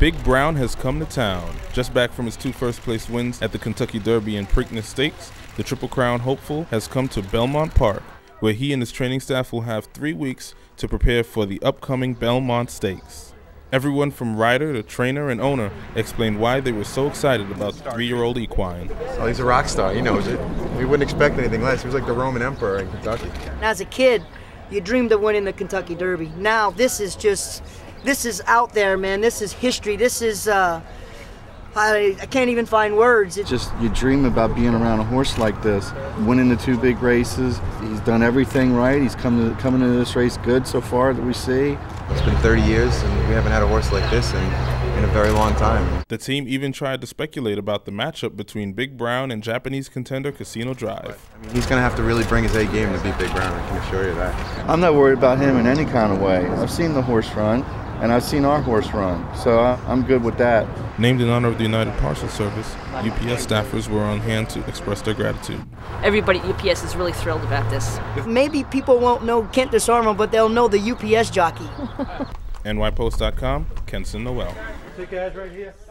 Big Brown has come to town. Just back from his 2 first-place wins at the Kentucky Derby and Preakness Stakes, the Triple Crown hopeful has come to Belmont Park, where he and his training staff will have 3 weeks to prepare for the upcoming Belmont Stakes. Everyone from rider to trainer and owner explained why they were so excited about the 3-year-old equine. Oh, he's a rock star, he knows it. We wouldn't expect anything less. He was like the Roman emperor in Kentucky. As a kid, you dreamed of winning the Kentucky Derby. Now this is out there, man. This is history. This is, I can't even find words. Just you dream about being around a horse like this, winning the 2 big races. He's done everything right. He's coming into this race good so far that we see. It's been 30 years and we haven't had a horse like this in a very long time. The team even tried to speculate about the matchup between Big Brown and Japanese contender Casino Drive. I mean, he's going to have to really bring his A game to beat Big Brown, I can assure you that. I'm not worried about him in any kind of way. I've seen the horse run, and I've seen our horse run, so I'm good with that. Named in honor of the United Parcel Service, UPS staffers were on hand to express their gratitude. Everybody at UPS is really thrilled about this. Maybe people won't know Kent Disarmo, but they'll know the UPS jockey. NYPost.com, Kenson Noel. Take guys right here.